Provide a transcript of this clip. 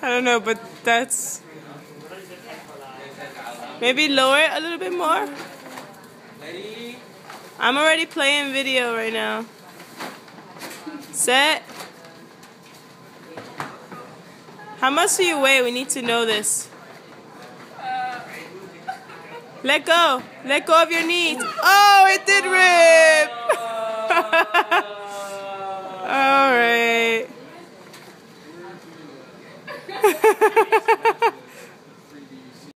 I don't know, but that's... Maybe lower it a little bit more? I'm already playing video right now. Set. How much do you weigh? We need to know this. Let go. Let go of your knees. Oh, it did rip.